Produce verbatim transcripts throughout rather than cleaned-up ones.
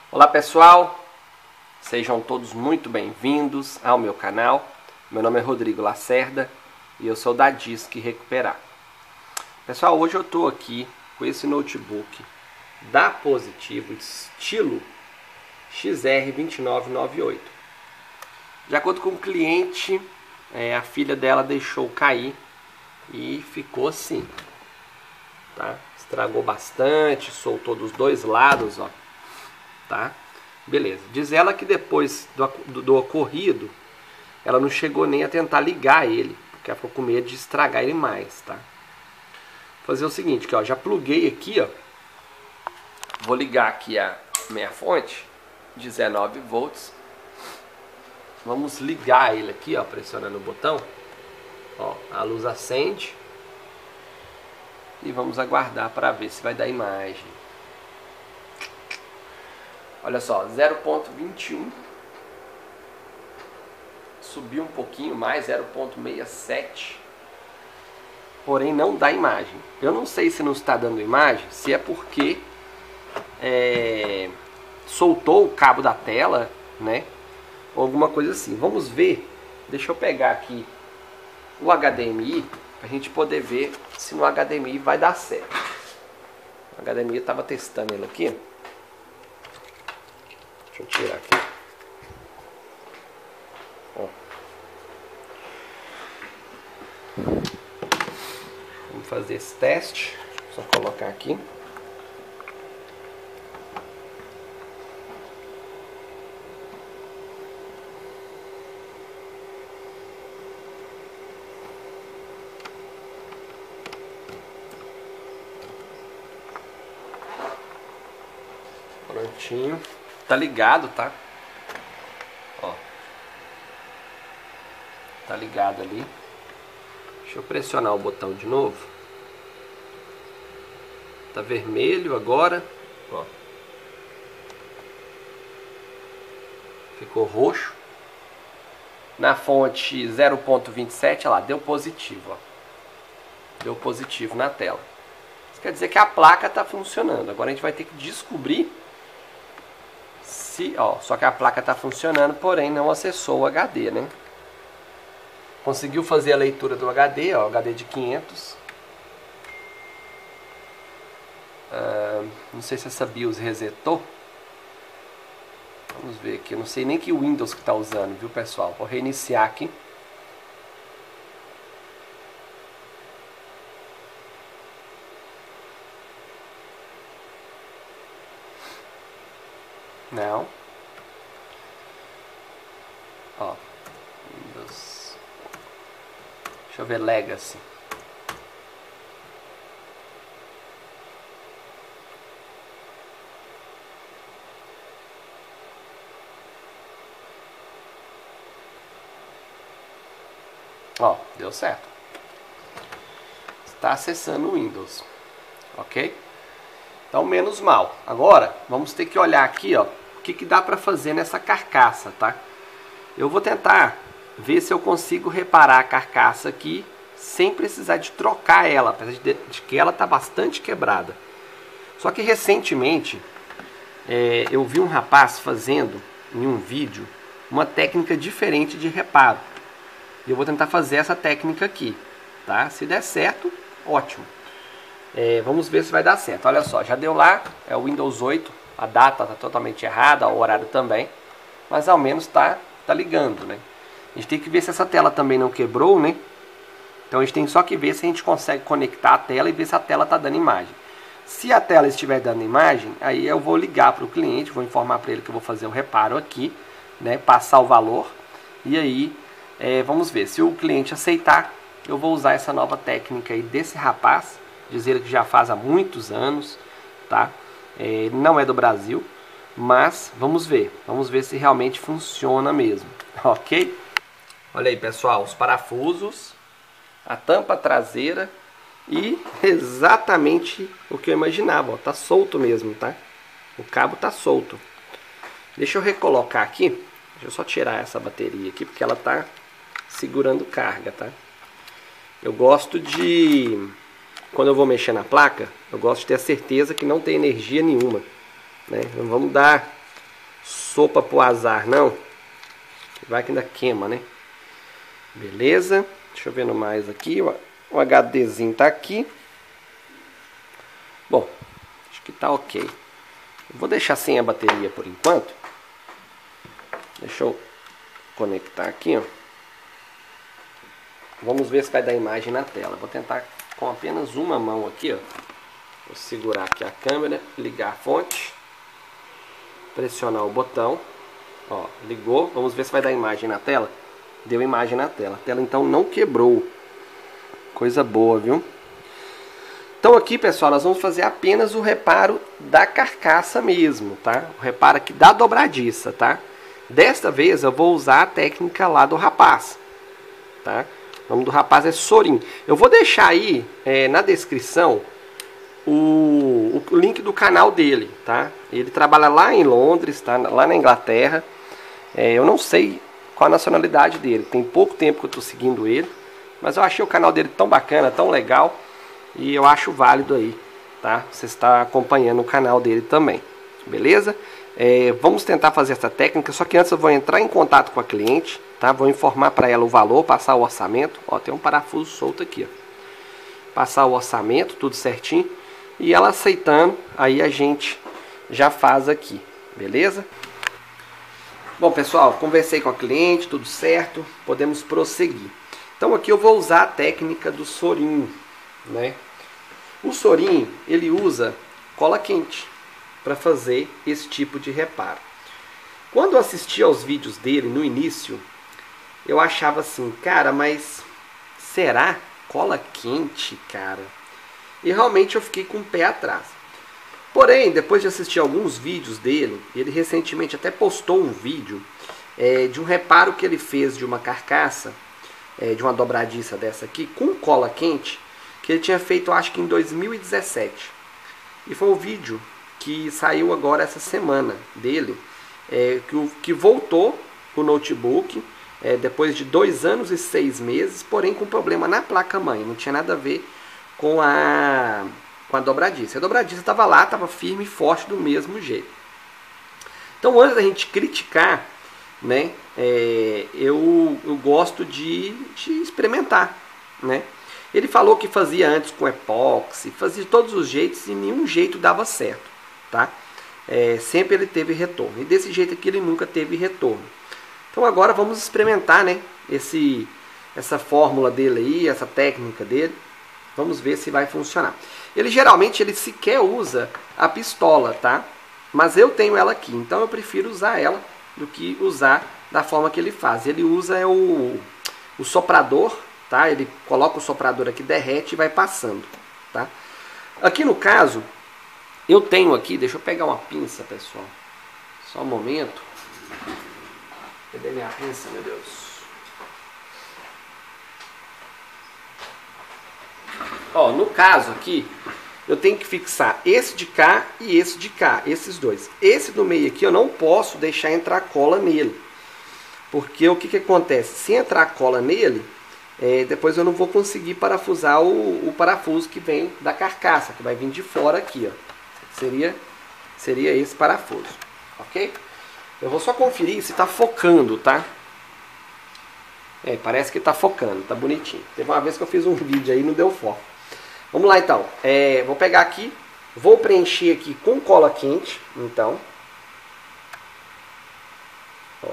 Olá pessoal, sejam todos muito bem-vindos ao meu canal. Meu nome é Rodrigo Lacerda e eu sou da Disque Recuperar. Pessoal, hoje eu estou aqui com esse notebook da Positivo estilo X R dois nove nove oito. De acordo com o cliente, é, a filha dela deixou cair e ficou assim, tá? Estragou bastante, soltou dos dois lados, ó. Tá? Beleza. Diz ela que depois do, do, do ocorrido, ela não chegou nem a tentar ligar ele, porque ela ficou com medo de estragar ele mais, tá? Vou fazer o seguinte, que ó, já pluguei aqui, ó. Vou ligar aqui a minha fonte, dezenove volts. Vamos ligar ele aqui, ó, pressionando o botão. Ó, a luz acende. E vamos aguardar para ver se vai dar imagem. Olha só, zero ponto vinte e um, subiu um pouquinho mais, zero ponto sessenta e sete, porém não dá imagem. Eu não sei se não está dando imagem, se é porque é, soltou o cabo da tela, né, ou alguma coisa assim. Vamos ver, deixa eu pegar aqui o H D M I, para a gente poder ver se no H D M I vai dar certo. O H D M I eu estava testando ele aqui. Deixa eu tirar aqui. Ó. Vamos fazer esse teste. Só colocar aqui. Prontinho. Tá ligado, tá? Ó. Tá ligado ali. Deixa eu pressionar o botão de novo. Tá vermelho agora. Ó. Ficou roxo. Na fonte zero ponto vinte e sete, olha lá, deu positivo, ó. Deu positivo na tela. Isso quer dizer que a placa tá funcionando. Agora a gente vai ter que descobrir se, ó, só que a placa está funcionando, porém não acessou o H D, né? Conseguiu fazer a leitura do H D, ó, H D de quinhentos. Ah, não sei se essa BIOS resetou. Vamos ver aqui. Eu não sei nem que Windows que está usando, viu, pessoal? Vou reiniciar aqui. Não. Ó. Windows. Deixa eu ver Legacy. Ó, deu certo. Está acessando o Windows. Ok? Então, menos mal. Agora, vamos ter que olhar aqui, ó, o que, que dá para fazer nessa carcaça, tá? Eu vou tentar ver se eu consigo reparar a carcaça aqui sem precisar de trocar ela, apesar de, de que ela tá bastante quebrada. Só que recentemente, é, eu vi um rapaz fazendo em um vídeo uma técnica diferente de reparo. E eu vou tentar fazer essa técnica aqui, tá? Se der certo, ótimo. É, vamos ver se vai dar certo. Olha só, já deu lá, é o Windows oito, a data está totalmente errada, o horário também, mas ao menos está tá ligando, né? A gente tem que ver se essa tela também não quebrou, né? Então a gente tem só que ver se a gente consegue conectar a tela e ver se a tela está dando imagem. Se a tela estiver dando imagem, aí eu vou ligar para o cliente, vou informar para ele que eu vou fazer o reparo aqui, né? Passar o valor, e aí é, vamos ver, se o cliente aceitar, eu vou usar essa nova técnica aí desse rapaz, dizer que já faz há muitos anos, tá? É, não é do Brasil, mas vamos ver, vamos ver se realmente funciona mesmo, ok? Olha aí, pessoal, os parafusos, a tampa traseira e exatamente o que eu imaginava, ó, tá solto mesmo, tá? O cabo tá solto. Deixa eu recolocar aqui, deixa eu só tirar essa bateria aqui, porque ela tá segurando carga, tá? Eu gosto de... Quando eu vou mexer na placa, eu gosto de ter a certeza que não tem energia nenhuma, né? Não vamos dar sopa pro azar, não. Vai que ainda queima, né? Beleza. Deixa eu ver no mais aqui. O HDzinho tá aqui. Bom, acho que tá ok. Eu vou deixar sem a bateria por enquanto. Deixa eu conectar aqui, ó. Vamos ver se vai dar imagem na tela. Vou tentar com apenas uma mão aqui, ó. Vou segurar aqui a câmera, ligar a fonte, pressionar o botão, ó, ligou. Vamos ver se vai dar imagem na tela. Deu imagem na tela. A tela então não quebrou. Coisa boa, viu? Então aqui, pessoal, nós vamos fazer apenas o reparo da carcaça mesmo, tá? O reparo aqui da dobradiça, tá? Desta vez eu vou usar a técnica lá do rapaz, tá? O nome do rapaz é Sorin. Eu vou deixar aí é, na descrição o, o link do canal dele, tá? Ele trabalha lá em Londres, tá? Lá na Inglaterra. É, eu não sei qual a nacionalidade dele. Tem pouco tempo que eu tô seguindo ele, mas eu achei o canal dele tão bacana, tão legal, e eu acho válido aí, tá? Você está acompanhando o canal dele também, beleza? É, vamos tentar fazer essa técnica, só que antes eu vou entrar em contato com a cliente, tá? Vou informar para ela o valor, passar o orçamento. Ó, tem um parafuso solto aqui, ó. Passar o orçamento, tudo certinho, e ela aceitando, aí a gente já faz aqui, beleza? Bom, pessoal, conversei com a cliente, tudo certo, podemos prosseguir. Então aqui eu vou usar a técnica do Sorin, né? O Sorin, ele usa cola quente para fazer esse tipo de reparo. Quando eu assisti aos vídeos dele no início, eu achava assim, cara, mas será cola quente, cara? E realmente eu fiquei com o pé atrás. Porém, depois de assistir alguns vídeos dele, ele recentemente até postou um vídeo é, de um reparo que ele fez de uma carcaça, é, de uma dobradiça dessa aqui, com cola quente, que ele tinha feito, acho que em dois mil e dezessete. E foi um vídeo que saiu agora essa semana dele, é, que, que voltou o notebook é, depois de dois anos e seis meses, porém com problema na placa-mãe. Não tinha nada a ver com a, com a dobradiça. A dobradiça estava lá, estava firme e forte do mesmo jeito. Então, antes da gente criticar, né, é, eu, eu gosto de, de experimentar, né? Ele falou que fazia antes com epóxi, fazia de todos os jeitos e nenhum jeito dava certo, tá? É, sempre ele teve retorno, e desse jeito aqui ele nunca teve retorno. Então agora vamos experimentar, né, esse, essa fórmula dele aí, essa técnica dele. Vamos ver se vai funcionar. Ele geralmente ele sequer usa a pistola, tá? Mas eu tenho ela aqui, então eu prefiro usar ela do que usar da forma que ele faz. Ele usa é o, o soprador, tá? Ele coloca o soprador aqui, derrete e vai passando, tá? Aqui no caso, eu tenho aqui, deixa eu pegar uma pinça, pessoal. Só um momento. Cadê minha pinça, meu Deus? Ó, no caso aqui, eu tenho que fixar esse de cá e esse de cá, esses dois. Esse do meio aqui eu não posso deixar entrar cola nele. Porque o que, que acontece? Se entrar cola nele, é, depois eu não vou conseguir parafusar o, o parafuso que vem da carcaça, que vai vir de fora aqui, ó. Seria, seria esse parafuso, ok? Eu vou só conferir se está focando, tá? É, parece que está focando, tá bonitinho. Teve uma vez que eu fiz um vídeo aí e não deu foco. Vamos lá então, é, vou pegar aqui, vou preencher aqui com cola quente, então. Ó.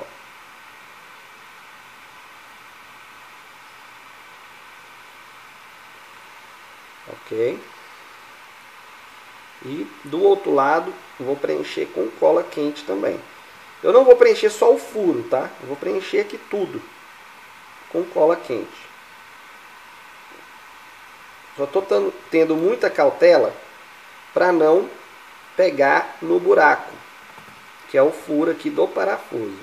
Ok. E do outro lado, vou preencher com cola quente também. Eu não vou preencher só o furo, tá? Eu vou preencher aqui tudo com cola quente. Só estou tendo muita cautela para não pegar no buraco, que é o furo aqui do parafuso.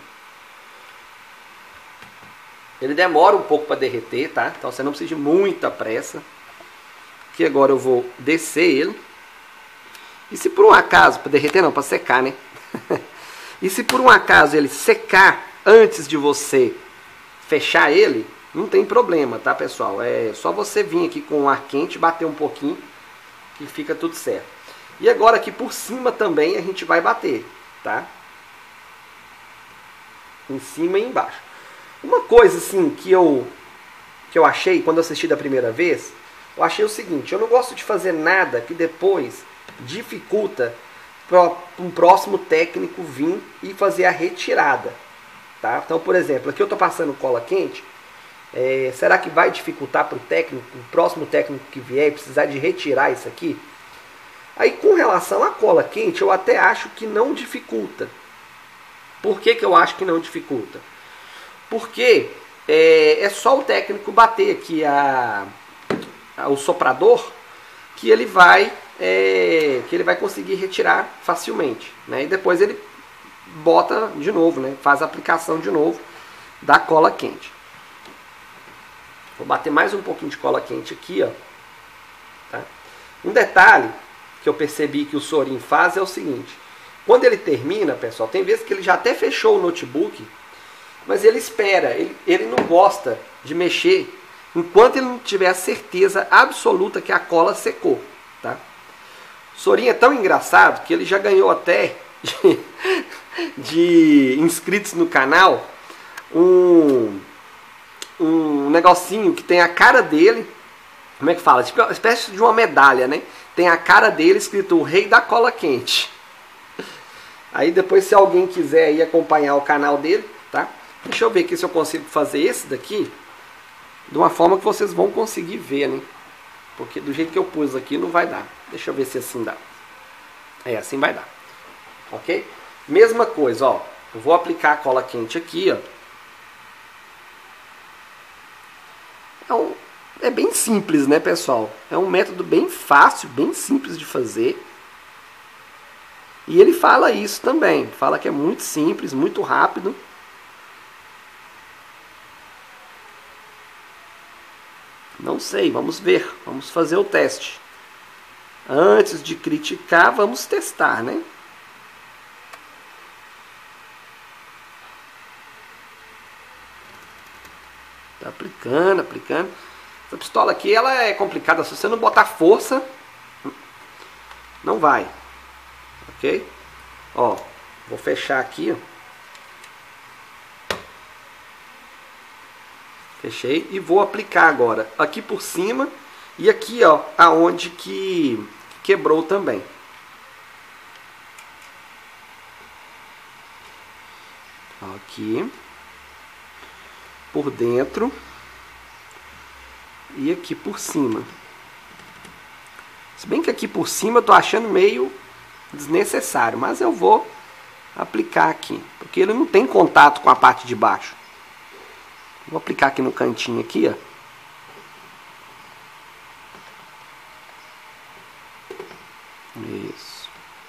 Ele demora um pouco para derreter, tá? Então você não precisa de muita pressa. Aqui agora eu vou descer ele. E se por um acaso, para derreter não, para secar, né? E se por um acaso ele secar antes de você fechar ele, não tem problema, tá, pessoal? É só você vir aqui com o ar quente, bater um pouquinho, que fica tudo certo. E agora aqui por cima também a gente vai bater, tá? em cima e embaixo. Uma coisa assim que eu, que eu achei quando eu assisti da primeira vez, eu achei o seguinte: eu não gosto de fazer nada que depois dificulta para um próximo técnico vir e fazer a retirada. Tá? Então, por exemplo, aqui eu estou passando cola quente. É, será que vai dificultar para o técnico, o próximo técnico que vier, precisar de retirar isso aqui? Aí, com relação à cola quente, eu até acho que não dificulta. Por que que eu acho que não dificulta? Porque é, é só o técnico bater aqui a, a, o soprador que ele vai é, que ele vai conseguir retirar facilmente, né? E depois ele bota de novo, né? Faz a aplicação de novo da cola quente. Vou bater mais um pouquinho de cola quente aqui, ó. Tá? Um detalhe que eu percebi que o Sorin faz é o seguinte: quando ele termina, pessoal, tem vezes que ele já até fechou o notebook, mas ele espera, ele, ele não gosta de mexer enquanto ele não tiver a certeza absoluta que a cola secou. Tá? O Sorin é tão engraçado que ele já ganhou até de, de inscritos no canal um, um negocinho que tem a cara dele. Como é que fala? Tipo uma espécie de uma medalha, né? Tem a cara dele escrito o rei da cola quente. Aí depois, se alguém quiser aí acompanhar o canal dele, tá? Deixa eu ver aqui se eu consigo fazer esse daqui de uma forma que vocês vão conseguir ver, né? Porque do jeito que eu pus aqui não vai dar. Deixa eu ver se assim dá. É, assim vai dar. Ok? Mesma coisa, ó. Eu vou aplicar a cola quente aqui, ó. É, um, é bem simples, né, pessoal? É um método bem fácil, bem simples de fazer. E ele fala isso também. Fala que é muito simples, muito rápido. Não sei, vamos ver. Vamos fazer o teste. Antes de criticar, vamos testar, né? Tá aplicando, aplicando. Essa pistola aqui, ela é complicada. Se você não botar força, não vai. Ok? Ó, vou fechar aqui, ó. Fechei e vou aplicar agora aqui por cima e aqui, ó, aonde que quebrou também. Aqui por dentro e aqui por cima. Se bem que aqui por cima eu tô achando meio desnecessário, mas eu vou aplicar aqui, porque ele não tem contato com a parte de baixo. Vou aplicar aqui no cantinho aqui, ó. Isso.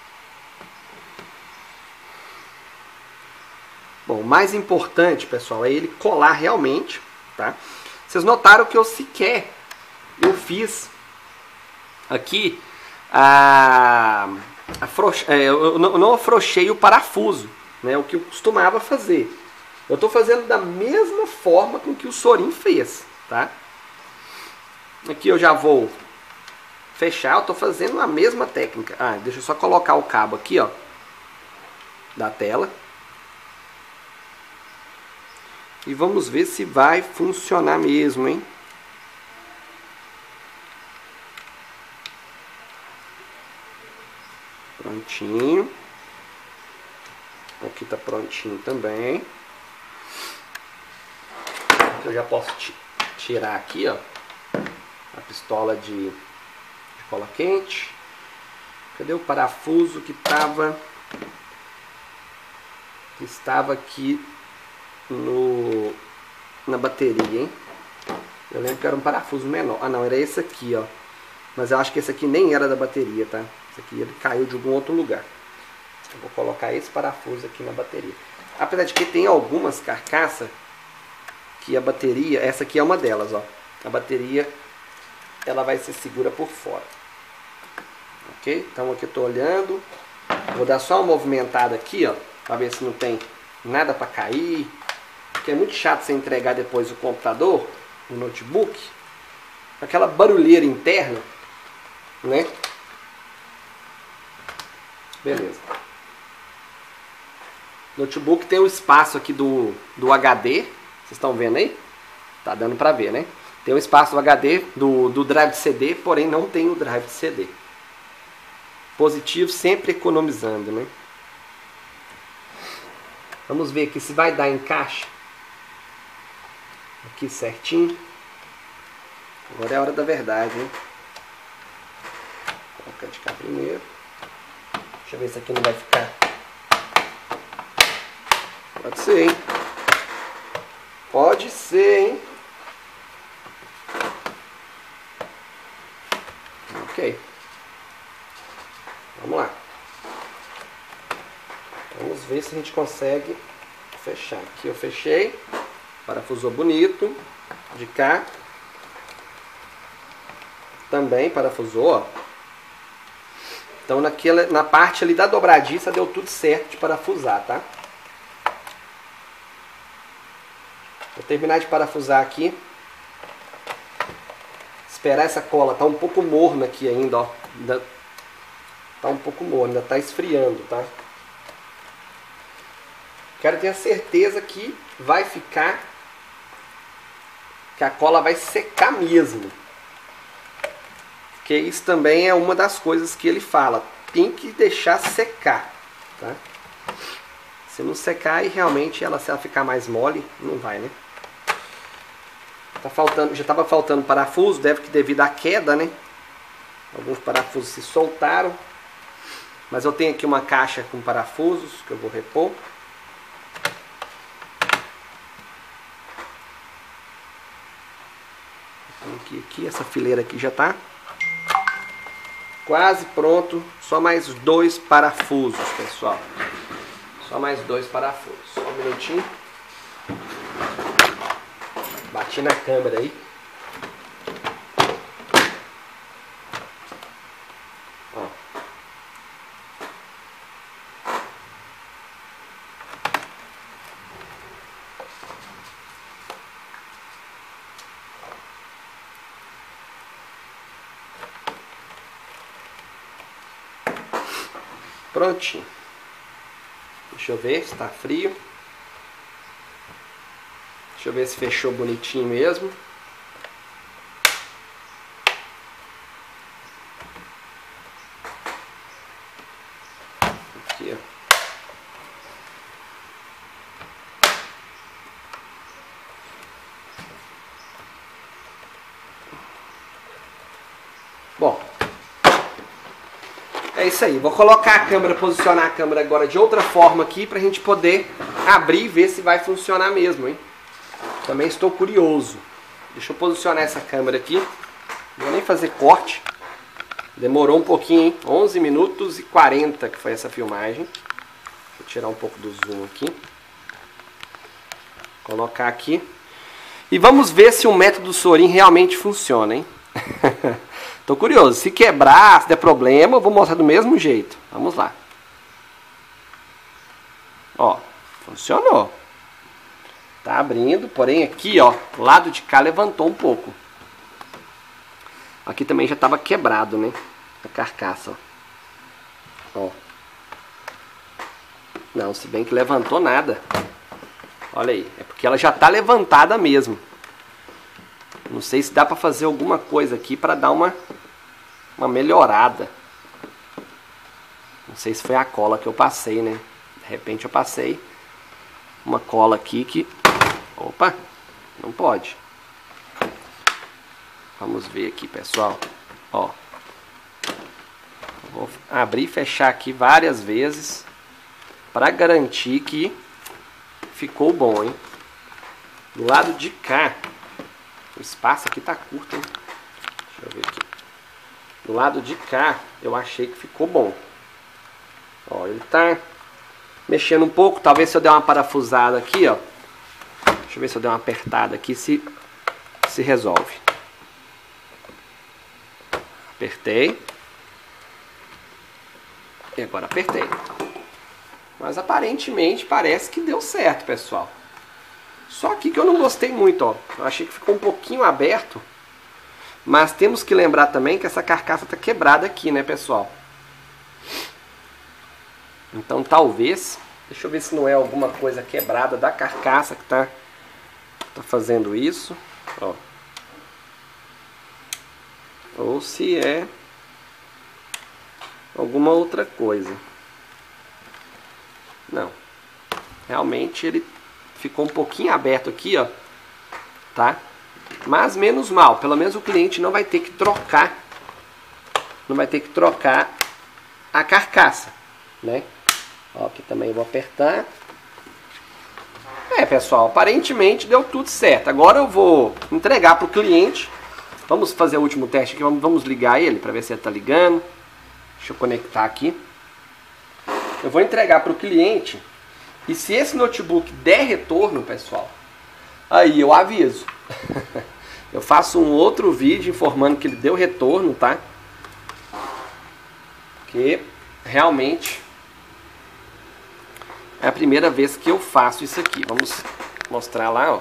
Bom, o mais importante, pessoal, é ele colar realmente, tá? Vocês notaram que eu sequer eu fiz aqui a, a frouxa, é, eu não, não afrouxei o parafuso, né? O que eu costumava fazer. Eu estou fazendo da mesma forma com que o Sorin fez, tá? Aqui eu já vou fechar, eu estou fazendo a mesma técnica. Ah, deixa eu só colocar o cabo aqui, ó, da tela. E vamos ver se vai funcionar mesmo, hein? Prontinho. Aqui tá prontinho também. Eu já posso tirar aqui, ó, a pistola de, de cola quente. Cadê o parafuso que estava que estava aqui no na bateria, hein? Eu lembro que era um parafuso menor. Ah, não, era esse aqui, ó. Mas eu acho que esse aqui nem era da bateria, tá? Esse aqui ele caiu de algum outro lugar. Eu vou colocar esse parafuso aqui na bateria. Apesar de que tem algumas carcaças que a bateria, essa aqui é uma delas, ó. A bateria, ela vai ser segura por fora. Ok? Então aqui eu tô olhando. Vou dar só uma movimentada aqui, ó, para ver se não tem nada para cair. Porque é muito chato você entregar depois o computador, o notebook, aquela barulheira interna, né? Beleza. Notebook tem o espaço aqui do, do H D. Vocês estão vendo aí? Tá dando pra ver, né? Tem o espaço do H D, do, do drive de C D, porém não tem o drive de C D. Positivo sempre economizando, né? Vamos ver aqui se vai dar encaixe. Aqui certinho. Agora é a hora da verdade, hein? Vou colocar de cá primeiro. Deixa eu ver se aqui não vai ficar. Pode ser, hein? Pode ser, hein? Ok. Vamos lá. Vamos ver se a gente consegue fechar. Aqui eu fechei. Parafusou bonito. De cá. Também parafusou, ó. Então naquela, na parte ali da dobradiça deu tudo certo de parafusar, tá? Vou terminar de parafusar aqui. Esperar essa cola. Tá um pouco morna aqui ainda, ó. Ainda tá um pouco morna, ainda tá esfriando, tá? Quero ter a certeza que vai ficar... que a cola vai secar mesmo. Porque isso também é uma das coisas que ele fala. Tem que deixar secar, tá? Se não secar, aí realmente ela, se ela ficar mais mole, não vai, né? Tá faltando, já estava faltando parafuso, deve que devido à queda, né? Alguns parafusos se soltaram. Mas eu tenho aqui uma caixa com parafusos que eu vou repor. Aqui, aqui, essa fileira aqui já tá quase pronto. Só mais dois parafusos, pessoal. Só mais dois parafusos. Só um minutinho. Bati na câmera aí. Ó. Prontinho. Deixa eu ver se tá frio. Deixa eu ver se fechou bonitinho mesmo. Aqui, ó. Bom, é isso aí. Vou colocar a câmera, posicionar a câmera agora de outra forma aqui pra gente poder abrir e ver se vai funcionar mesmo, hein? Também estou curioso. Deixa eu posicionar essa câmera aqui. Não vou nem fazer corte. Demorou um pouquinho, hein? onze minutos e quarenta que foi essa filmagem. Deixa eu tirar um pouco do zoom aqui. Colocar aqui. E vamos ver se o método Sorin realmente funciona, hein? Tô curioso. Se quebrar, se der problema, eu vou mostrar do mesmo jeito. Vamos lá. Ó, funcionou. Tá abrindo, porém aqui, ó, o lado de cá levantou um pouco. Aqui também já estava quebrado, né? A carcaça, ó. Ó. Não, se bem que levantou nada. Olha aí, é porque ela já tá levantada mesmo. Não sei se dá pra fazer alguma coisa aqui pra dar uma, uma melhorada. Não sei se foi a cola que eu passei, né? De repente eu passei uma cola aqui que... Opa, não pode. Vamos ver aqui, pessoal. Ó, vou abrir e fechar aqui várias vezes para garantir que ficou bom, hein? Do lado de cá, o espaço aqui tá curto, hein? Deixa eu ver aqui. Do lado de cá, eu achei que ficou bom. Ó, ele tá mexendo um pouco. Talvez se eu der uma parafusada aqui, ó. Deixa eu ver se eu der uma apertada aqui, se, se resolve. Apertei. E agora apertei. Mas aparentemente parece que deu certo, pessoal. Só aqui que eu não gostei muito, ó. Eu achei que ficou um pouquinho aberto. Mas temos que lembrar também que essa carcaça tá quebrada aqui, né, pessoal? Então talvez Deixa eu ver se não é alguma coisa quebrada da carcaça que tá, tá fazendo isso. Ó. Ou se é alguma outra coisa. Não. Realmente ele ficou um pouquinho aberto aqui, ó. Tá? Mas menos mal. Pelo menos o cliente não vai ter que trocar. Não vai ter que trocar a carcaça, né? Ó, aqui também vou apertar. É, pessoal, aparentemente deu tudo certo. Agora eu vou entregar para o cliente. Vamos fazer o último teste aqui. Vamos, vamos ligar ele para ver se ele está ligando. Deixa eu conectar aqui. Eu vou entregar para o cliente. E se esse notebook der retorno, pessoal, aí eu aviso. Eu faço um outro vídeo informando que ele deu retorno, tá? Porque realmente é a primeira vez que eu faço isso aqui. Vamos mostrar lá, ó.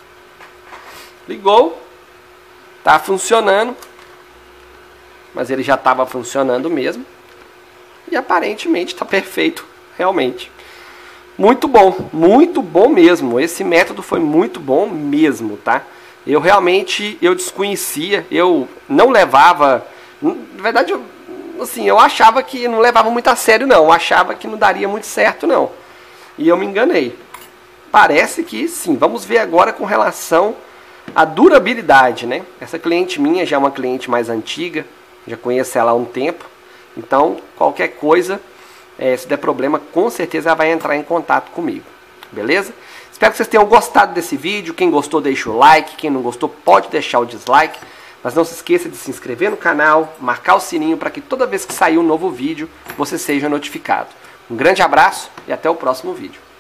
Ligou. Tá funcionando. Mas ele já estava funcionando mesmo. E aparentemente está perfeito, realmente. Muito bom, muito bom mesmo. Esse método foi muito bom mesmo, tá? Eu realmente, eu desconhecia, eu não levava... Na verdade, eu, assim, eu achava que não levava muito a sério, não. Eu achava que não daria muito certo, não. E eu me enganei. Parece que sim. Vamos ver agora com relação à durabilidade, né? Essa cliente minha já é uma cliente mais antiga. Já conheço ela há um tempo. Então, qualquer coisa, é, se der problema, com certeza ela vai entrar em contato comigo. Beleza? Espero que vocês tenham gostado desse vídeo. Quem gostou, deixa o like. Quem não gostou, pode deixar o dislike. Mas não se esqueça de se inscrever no canal, marcar o sininho para que toda vez que sair um novo vídeo, você seja notificado. Um grande abraço e até o próximo vídeo.